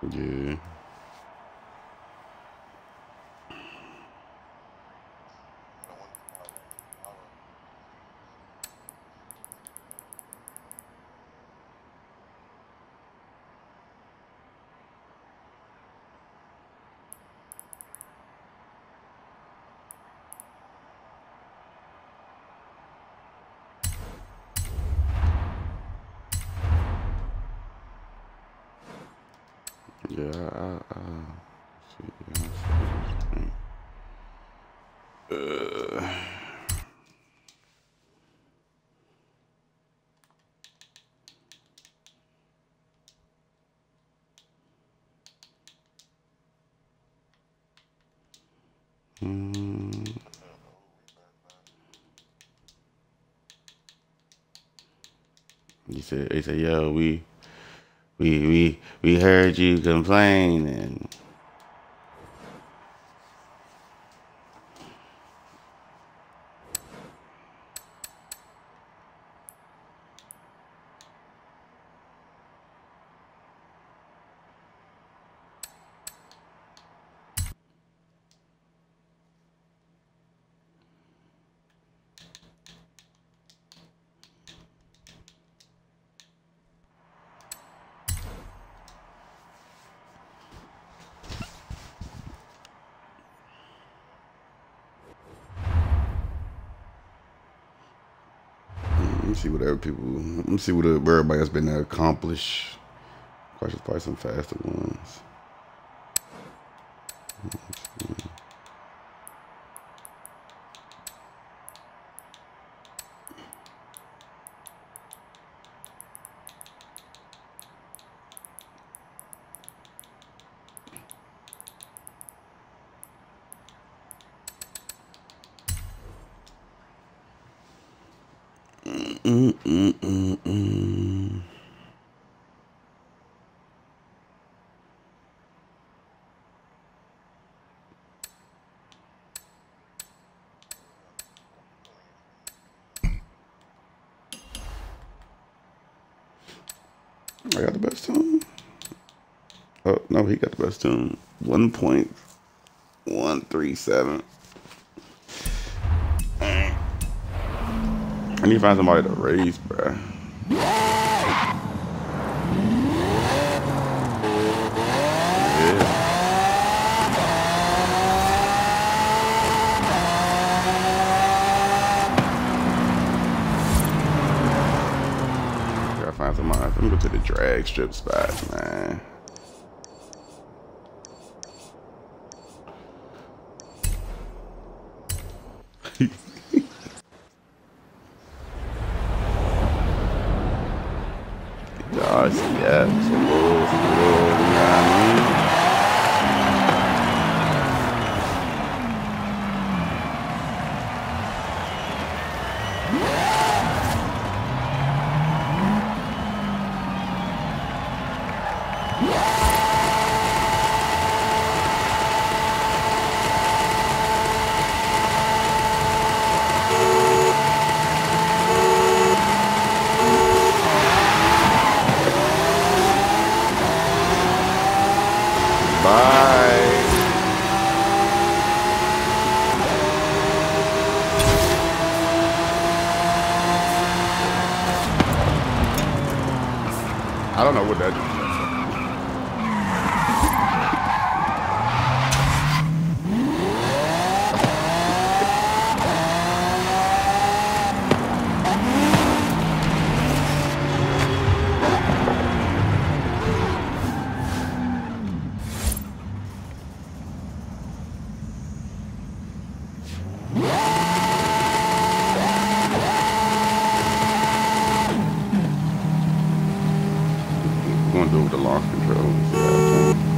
Yeah. Yeah, see, he said, yo, we heard you complain and let me see what everybody has been accomplished. Probably some faster ones. I got the best tune. Oh no, he got the best tune. 1.137. I need to find somebody to raise, bruh. Yeah. Gotta find somebody. Let me go to the drag strip spot, man. Gosh, yeah, some little, you know what I Bye. I don't know what that is. We're gonna do it with the launch control and see how it turns.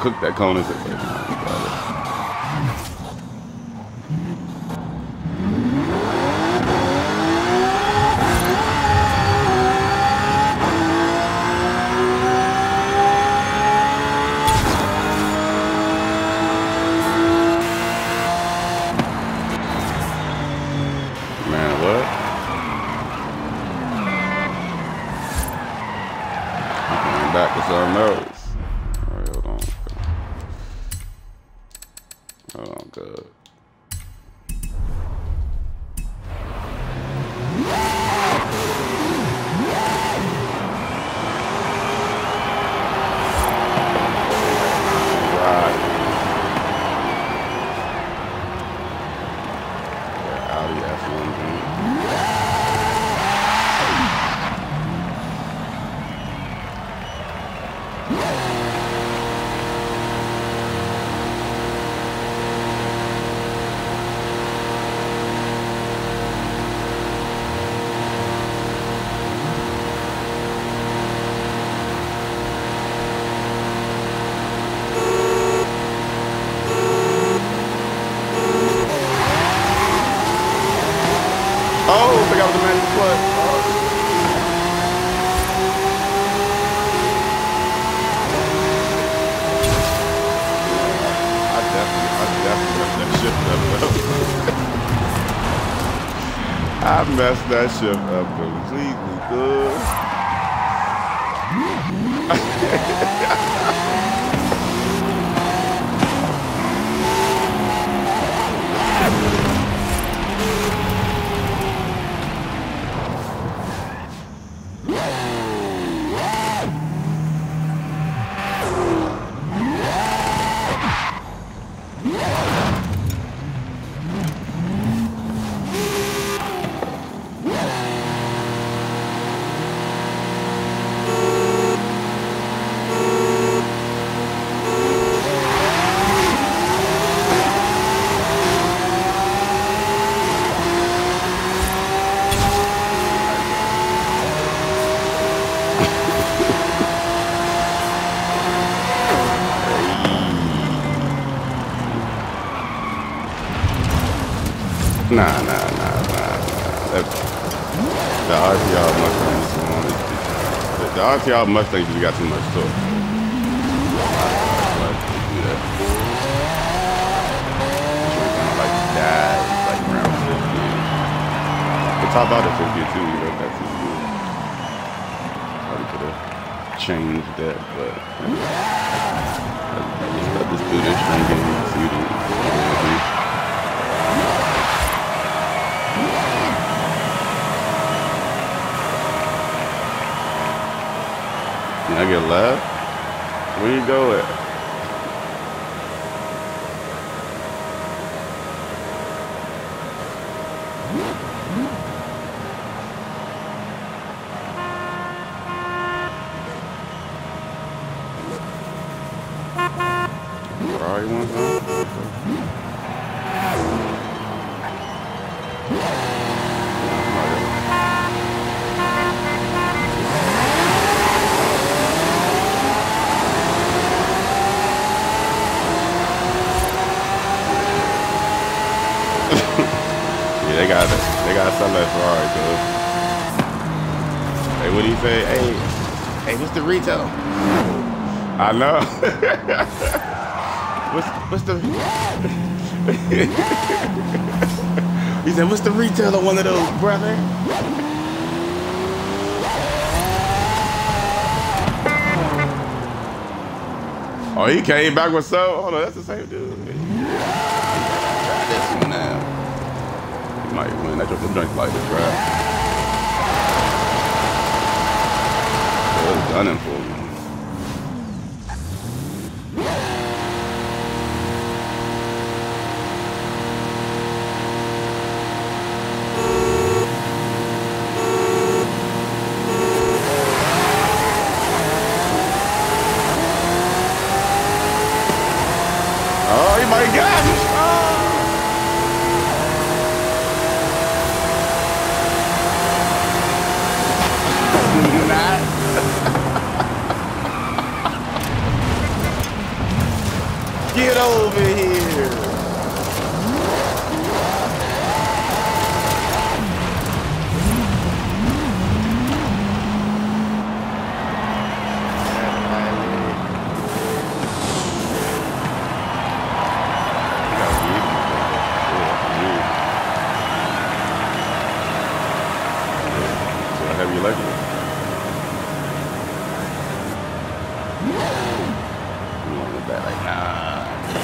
cook that cone and say, man, what? I'm going back to something else. Alright, hold on. Hold on, good. Oh, I forgot what the magic was. I definitely messed that shit up completely, good. Nah. The RTR Mustangs the RTR Mustangs just got too much torque. Like that, like around 50. The top out at 52, you know, that's just good. Probably could have changed that, but let's just do this string game and see what I get left? Where you go at? Ferrari one time? They got something like Ferrari, dude. Hey, what do you say? Hey, what's the retail? I know. what's the? He said, what's the retail of one of those, brother? Oh, he came back with so. Hold on, that's the same dude. Try this one now. Might win. That joint like the drive. It's gunning for me. Oh, my God! over here. Have you like it? You want it back like nah.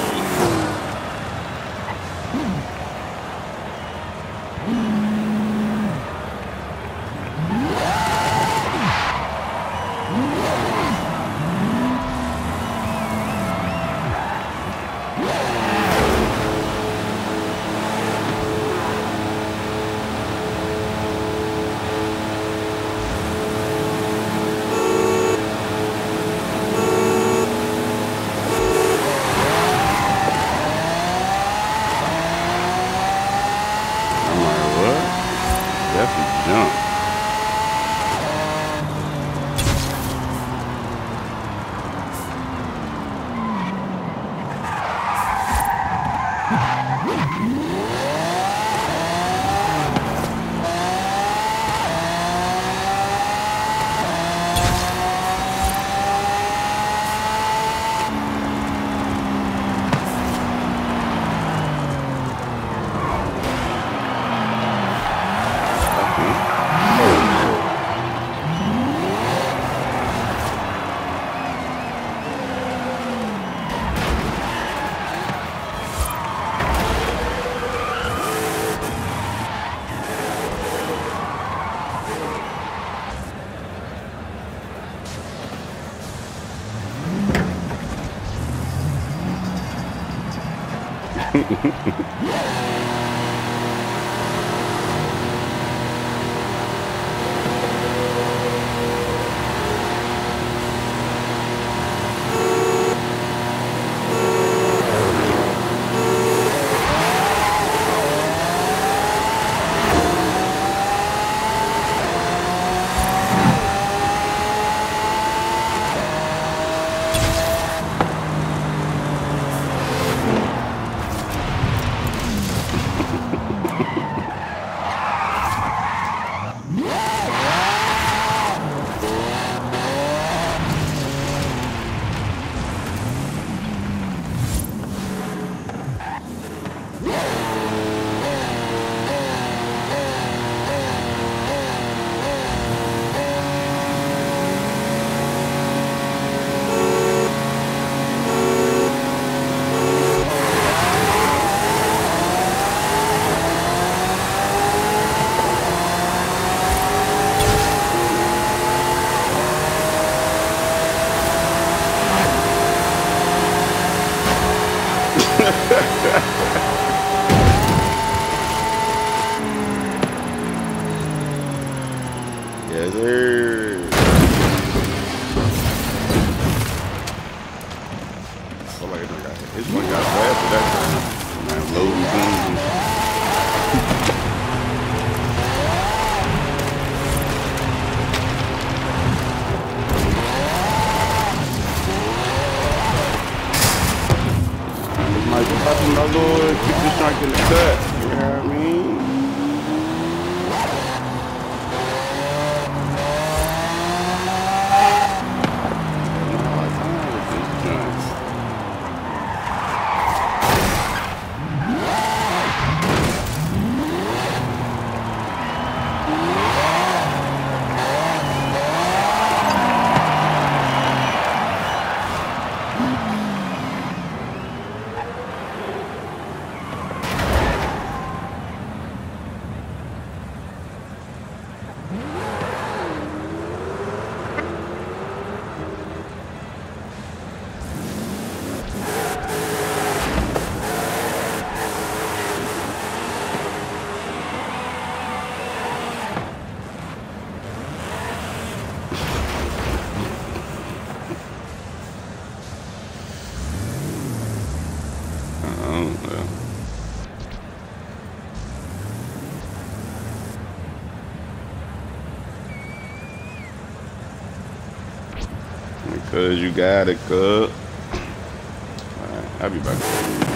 Yes, sir. Oh, like his one got faster that time. Man, loading things. Like, if I my Lord, keep this strike in the cut. You know what I mean? Because you got it, cuz. Alright. I'll be back.